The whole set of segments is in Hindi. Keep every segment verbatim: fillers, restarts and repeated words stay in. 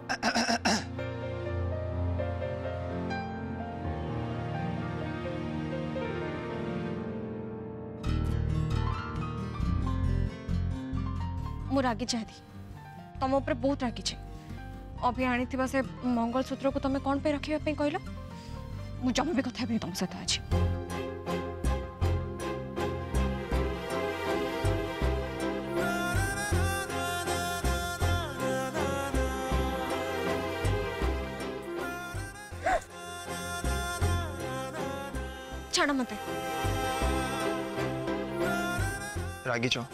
मु रागी चाहती तुम ऊपर बहुत रागी छे अभी आनी से मंगलसूत्र को तुम कौन पे रखा कहल मु जमा भी कथा तुम सहित आज छाड़ मत रागी छ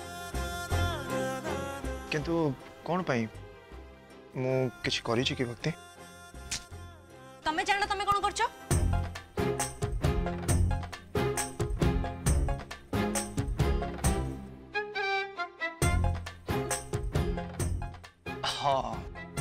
किंतु कौन पाई मु किछ करी छी कि भक्ति तमे जान तमे कौन करछो हाँ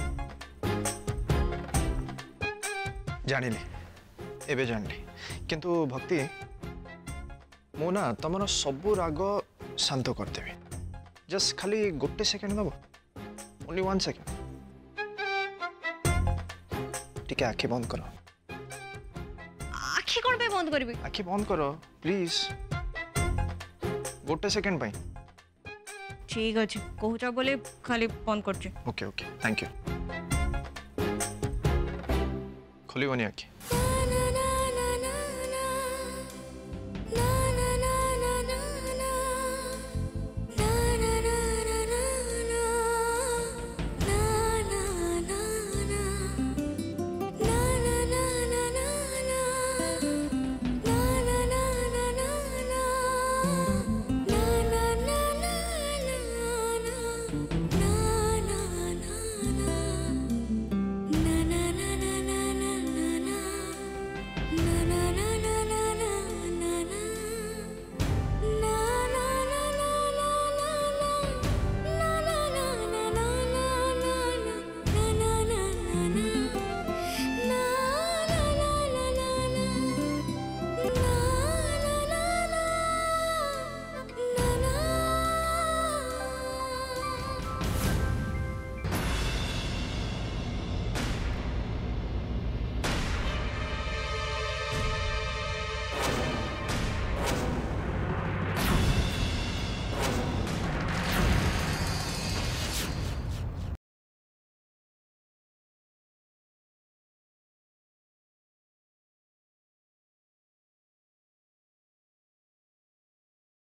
जानिली एबे जानली किंतु भक्ति मु ना तुम सबू राग शांत करदेवी जस्ट खाली गोटे सेकेंड दब ओनली वन सेकेंड टिके आखि बंद कर आखि कौन पे बंद करबी आखि बंद कर प्लीज गोटे सेकेंड पाई ठीक अच्छे कहूचा बोले खाली बंद कर ओके ओके थैंक यू खोलिबनी आखि